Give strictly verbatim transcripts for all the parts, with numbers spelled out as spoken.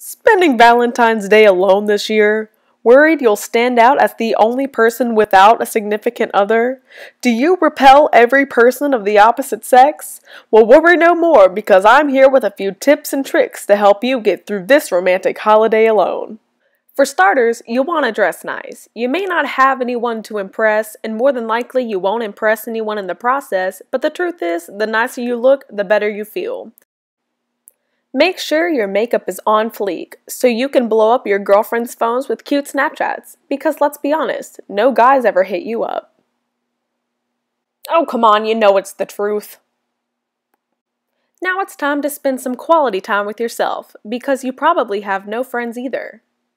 Spending Valentine's Day alone this year? Worried you'll stand out as the only person without a significant other? Do you repel every person of the opposite sex? Well, worry no more, because I'm here with a few tips and tricks to help you get through this romantic holiday alone. For starters, you'll want to dress nice. You may not have anyone to impress, and more than likely you won't impress anyone in the process, but the truth is, the nicer you look, the better you feel. Make sure your makeup is on fleek, so you can blow up your girlfriend's phones with cute Snapchats, because let's be honest, no guys ever hit you up. Oh come on, you know it's the truth. Now it's time to spend some quality time with yourself, because you probably have no friends either.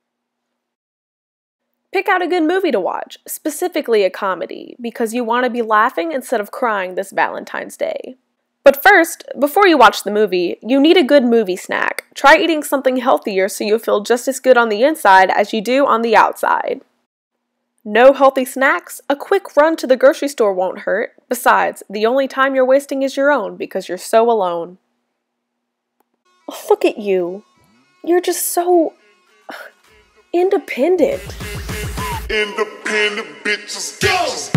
Pick out a good movie to watch, specifically a comedy, because you want to be laughing instead of crying this Valentine's Day. But first, before you watch the movie, you need a good movie snack. Try eating something healthier so you feel just as good on the inside as you do on the outside. No healthy snacks? A quick run to the grocery store won't hurt. Besides, the only time you're wasting is your own because you're so alone. Look at you. You're just so independent. Independent bitches, bitches.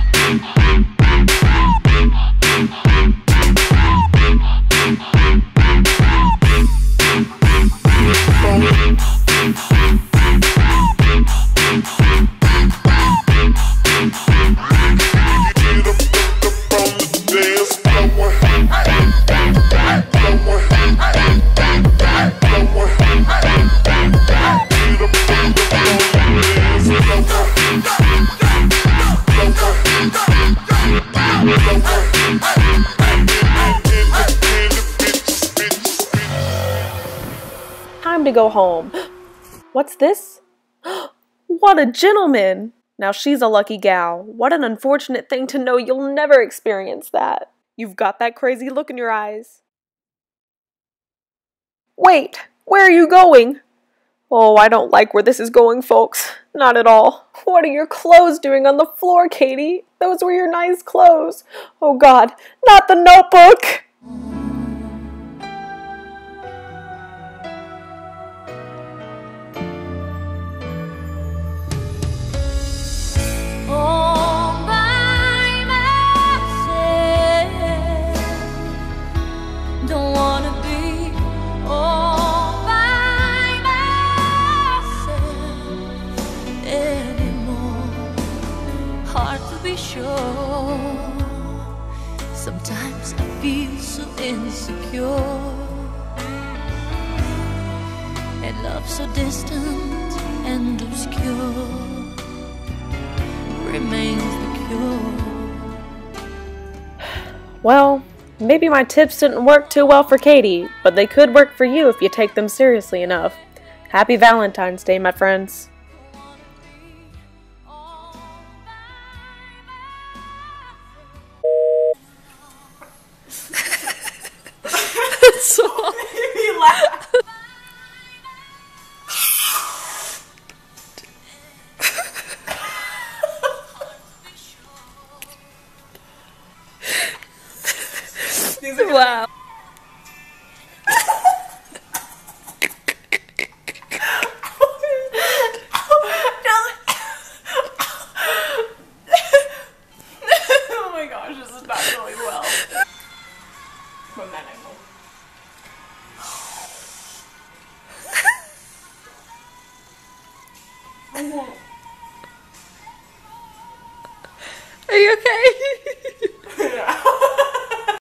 Time to go home. What's this? What a gentleman! Now she's a lucky gal. What an unfortunate thing to know you'll never experience that. You've got that crazy look in your eyes. Wait, where are you going? Oh, I don't like where this is going, folks. Not at all. What are your clothes doing on the floor, Katie? Those were your nice clothes. Oh God, not the notebook! Sometimes I feel so insecure, and love so distant and obscure remains the cure. Well, maybe my tips didn't work too well for Katie, but they could work for you if you take them seriously enough. Happy Valentine's Day, my friends. So you laugh. Wow. Oh my gosh, this is not going well. From that angle. Are you okay?